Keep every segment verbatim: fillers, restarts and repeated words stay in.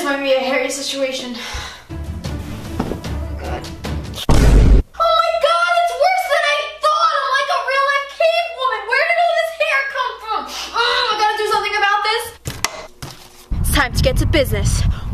This might be a hairy situation. Time to get to business. Ooh,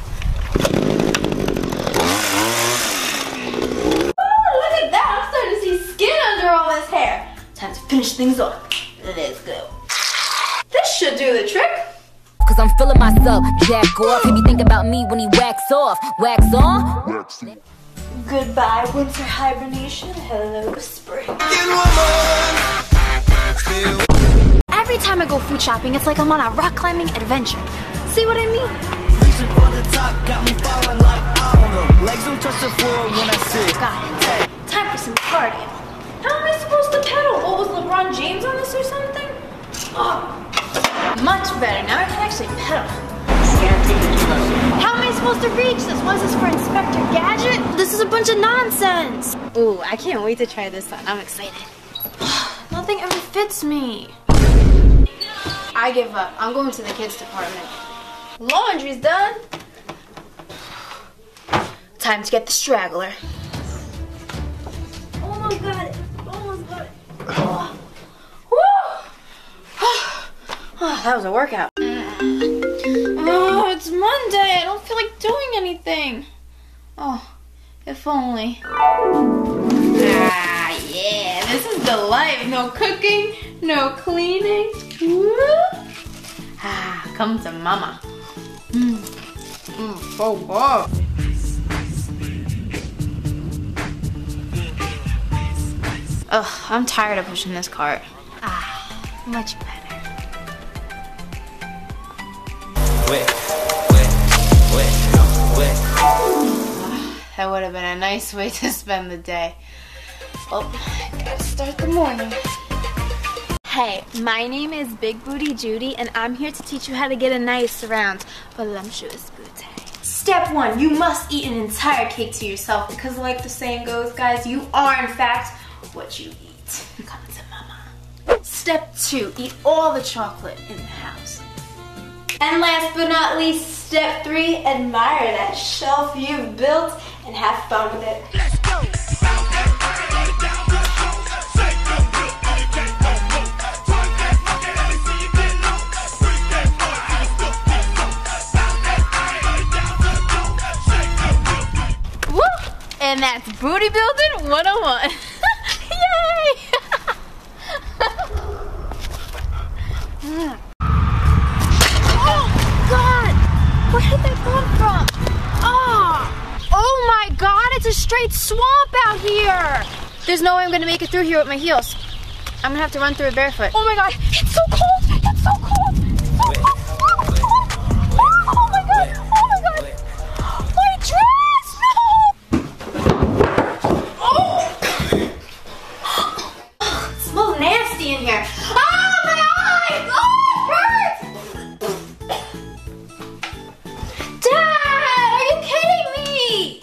look at that! I'm starting to see skin under all this hair. Time to finish things off. Let's go. This should do the trick. Cause I'm feeling myself, jack off. He be think about me when he wax off. Wax on? Goodbye, winter hibernation. Hello, spring. Every time I go food shopping, it's like I'm on a rock climbing adventure. See what I mean? Reaching for the top, got me falling like I don't know. Legs don't touch the floor when I sit. Got it. Time for some cardio. How am I supposed to pedal? What, was LeBron James on this or something? Oh, much better. Now I can actually pedal. How am I supposed to reach this? What is this for, Inspector Gadget? This is a bunch of nonsense. Ooh, I can't wait to try this on. I'm excited. Nothing ever fits me. I give up. I'm going to the kids department. Laundry's done. Time to get the straggler. Almost got it. Almost got it. Oh. Woo! Oh, that was a workout. Oh, it's Monday. I don't feel like doing anything. Oh, if only. Ah, yeah. This is the life. No cooking, no cleaning. Woo! Ah, come to mama. Mmm. Mmm, so good. Ugh, I'm tired of pushing this cart. Ah, much better. Wet, wet, wet, wet. That would have been a nice way to spend the day. Well, gotta start the morning. Hey, my name is Big Booty Judy, and I'm here to teach you how to get a nice round voluptuous booty. Step one, you must eat an entire cake to yourself because like the saying goes, guys, you are in fact what you eat. Come to mama. Step two, eat all the chocolate in the house. And last but not least, step three, admire that shelf you've built and have fun with it. Let's go. And that's Booty Building one oh one. Yay! Oh, God! Where did that come from? Oh! Oh my God, it's a straight swamp out here! There's no way I'm gonna make it through here with my heels. I'm gonna have to run through it barefoot. Oh my God, it's so cold! It's so cold! It's so cold! Oh my God! Oh my God! My dress! No! Oh! It smells nasty in here. Ah, my eyes! Oh, it hurts! Dad, are you kidding me?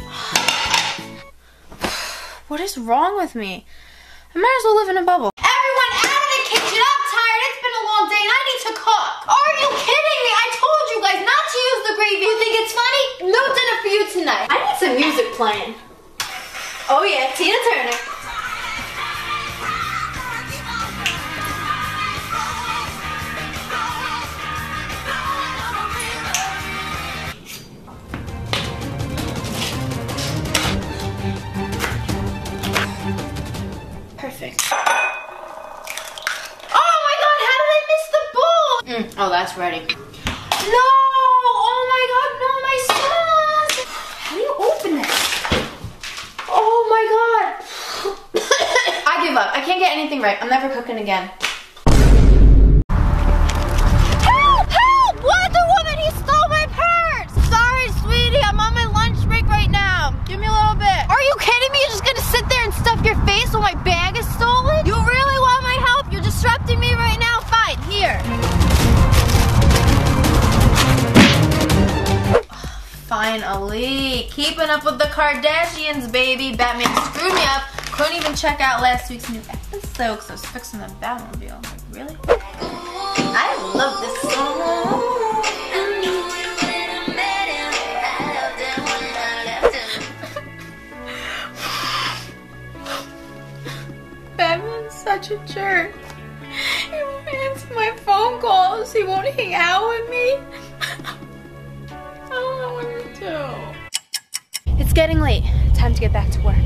What is wrong with me? I might as well live in a bubble. Everyone out of the kitchen! I'm tired. It's been a long day and I need to cook. Are you kidding me? I told you guys not to use the gravy. You think it's funny? No dinner for you tonight. I need some music playing. Oh yeah, Tina Turner. Perfect. Oh my God, how did I miss the bowl? Mm, oh, that's ready. No! Oh my God, no, my sauce! How do you open this? Oh my God. I give up. I can't get anything right. I'm never cooking again. Help! Help! Wonder Woman, he stole my purse! Sorry, sweetie, I'm on my lunch break right now. Give me a little bit. Are you kidding me? You're just gonna sit there and stuff your face while my bag is stolen? You really want my help? You're disrupting me right now? Fine, here. Finally, keeping up with the Kardashians, baby. Batman screwed me up. Couldn't even check out last week's new episode because I was fixing the Batmobile. Like, really? I love this song. know so he won't hang out with me? I don't know what to do. It's getting late. Time to get back to work.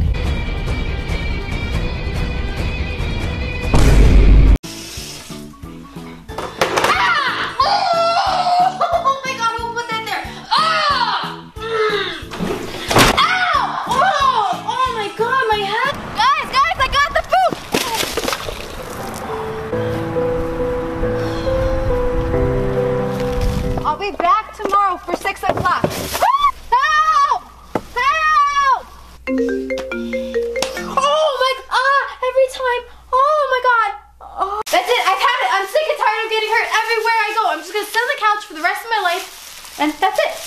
I'll be back tomorrow for six o'clock. Help! Help! Oh my, ah, every time. Oh my God. Oh. That's it, I've had it. I'm sick and tired of getting hurt everywhere I go. I'm just gonna sit on the couch for the rest of my life. And that's it,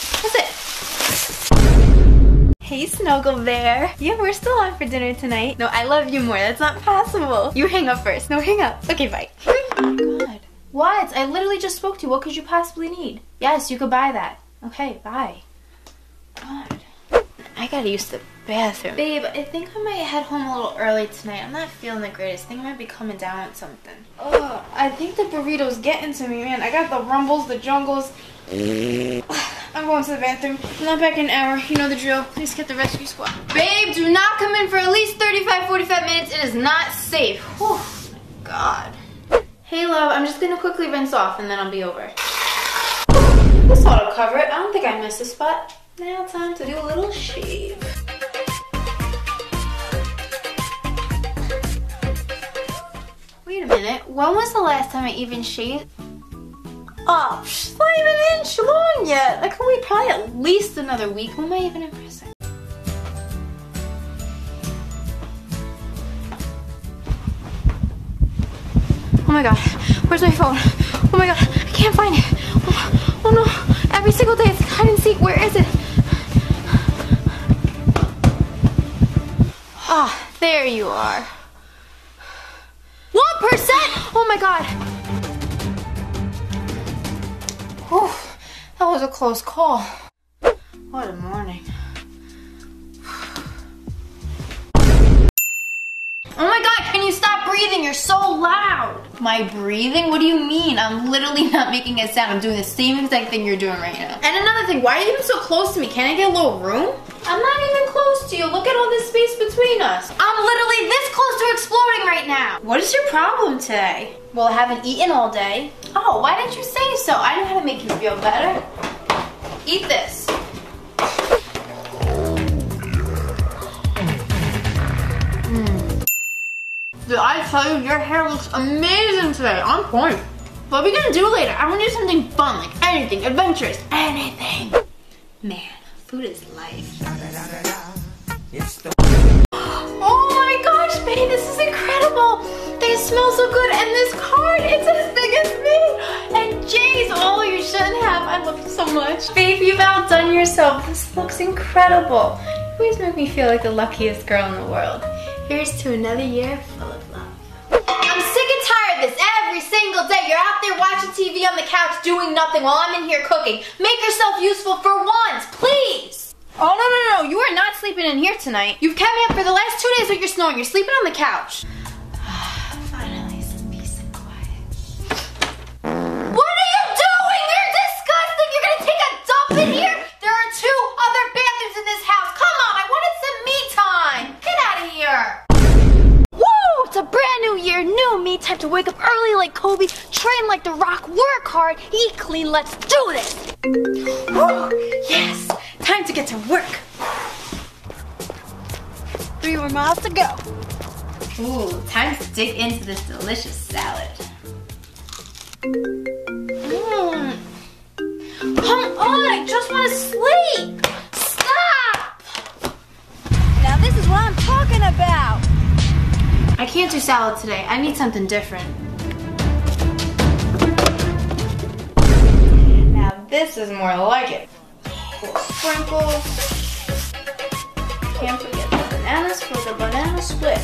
that's it. Hey, Snuggle Bear. Yeah, we're still on for dinner tonight. No, I love you more, that's not possible. You hang up first. No, hang up. Okay, bye. Oh my God. What? I literally just spoke to you. What could you possibly need? Yes, you could buy that. Okay, bye. God. I gotta use the bathroom. Babe, I think I might head home a little early tonight. I'm not feeling the greatest. I think I might be coming down with something. Ugh, I think the burrito's getting to me, man. I got the rumbles, the jungles. I'm going to the bathroom. I'm not back in an hour. You know the drill. Please get the rescue squad. Babe, do not come in for at least thirty-five, forty-five minutes. It is not safe. Whew, my God. Hey love, I'm just gonna quickly rinse off and then I'll be over. This ought to cover it. I don't think I missed a spot. Now time to do a little shave. Wait a minute, when was the last time I even shaved? Oh, it's not even an inch long yet. I can wait probably at least another week. Who am I even impressing? Oh my God, where's my phone? Oh my God, I can't find it. Oh, oh no, every single day it's hide and seek. Where is it? Ah, oh, there you are. One percent! Oh my God. Whew, that was a close call. What a morning. Oh my God, can you stop breathing? You're so loud. My breathing? What do you mean? I'm literally not making a sound. I'm doing the same exact thing you're doing right now. And another thing, why are you even so close to me? Can I get a little room? I'm not even close to you. Look at all this space between us. I'm literally this close to exploding right now. What is your problem today? Well, I haven't eaten all day. Oh, why didn't you say so? I know how to make you feel better. Eat this. Did I tell you your hair looks amazing today? On point. What are we gonna do later? I wanna do something fun, like anything, adventurous, anything. Man, food is life. Oh my gosh, babe, this is incredible. They smell so good, and this card, it's as big as me. And Jay's, oh, you shouldn't have. I love you so much. Babe, you've outdone yourself. This looks incredible. You always make me feel like the luckiest girl in the world. Here's to another year full of love. I'm sick and tired of this every single day. You're out there watching T V on the couch doing nothing while I'm in here cooking. Make yourself useful for once, please. Oh, no, no, no. You are not sleeping in here tonight. You've kept me up for the last two days with your snoring. You're sleeping on the couch. Finally, some peace and quiet. What are you doing? You're disgusting. You're going to take a dump in here? There are two other bathrooms in this house. Come on, I wanted some me time. Get out of here. Woo! It's a brand new year, new me. Time to wake up early like Kobe, train like The Rock, work hard, eat clean. Let's do this. Woo! Yes, time to get to work. Three more miles to go. Ooh, time to dig into this delicious salad. Mmm. Come on, I just want to sleep. Stop! Now this is what I'm talking about. I can't do salad today. I need something different. Now this is more like it. Sprinkles. Can't forget the bananas for the banana split.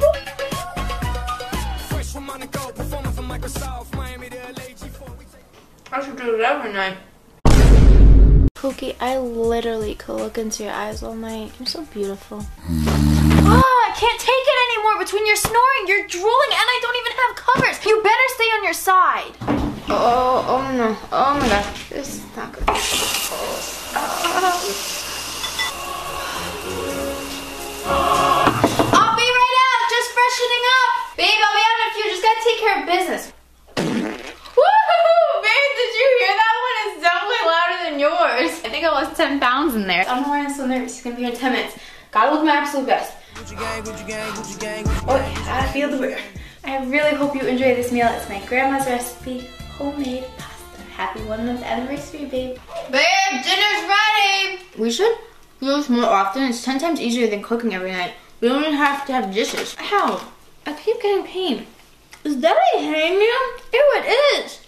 I should do it every night. Pookie, I literally could look into your eyes all night. You're so beautiful. Oh, I can't take it anymore. Between your snoring, your drooling, and I don't even have covers. You better stay on your side. Oh, oh no. Oh my god. This is not good. Oh. I'll be right out. Just freshening up. Babe, I'll be out in a few. Just gotta take care of business. Woohoo! Babe, did you hear that one? It's definitely louder than yours. I think I lost ten pounds in there. I don't know why I'm so nervous. He's gonna be here in ten minutes. Gotta look my absolute best. Oh, I feel the weird. I really hope you enjoy this meal. It's my grandma's recipe, homemade pasta. Happy one month anniversary, babe. Babe, dinner's ready. We should do this more often. It's ten times easier than cooking every night. We don't even have to have dishes. Ow, I keep getting pain. Is that a hangnail? Ew, it is.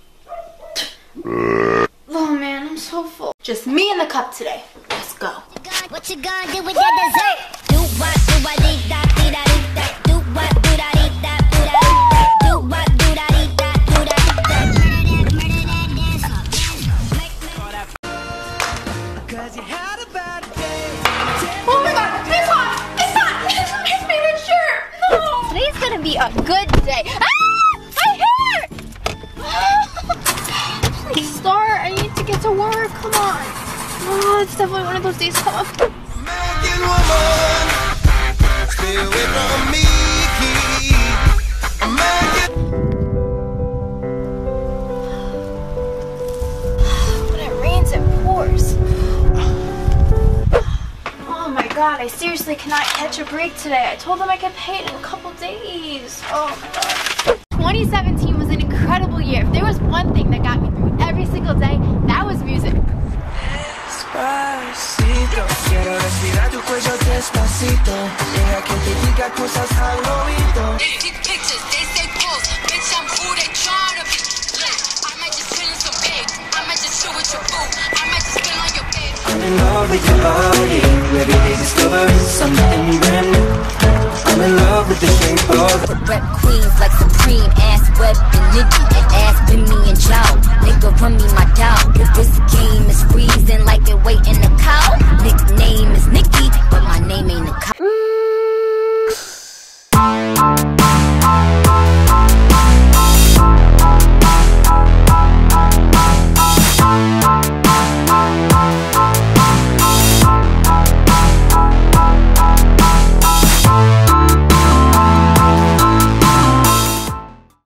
Oh man, I'm so full. Just me and the cup today. Let's go. What you gonna do with that dessert? Do what, do what, dee da, dee da, dee da. Do what, do da, dee da, do da, dee da. Do what, do da, dee da, do da, dee da. Cause you had a bad day. Oh my god, it's hot! It's hot! It's my favorite shirt! No! Today's gonna be a good day. Ah! My hair! Please start. I need to get to work. Come on. Oh, it's definitely one of those days. Come on. American woman, stay away from me. American. When it rains, it pours. Oh my god, I seriously cannot catch a break today. I told them I get paid in a couple days. Oh my god. twenty seventeen was an incredible year. If there was one thing that got me through every single day, that was music. Despacito, quiero respirar tu cuello despacito. Deja que te diga cosas al oído. They take pictures, they say pose. Bitch, I'm who they tryna be. Yeah, I might just chill in some big. I might just chill with your boo. I might just spill on your bed. I'm in love with your body. Every day just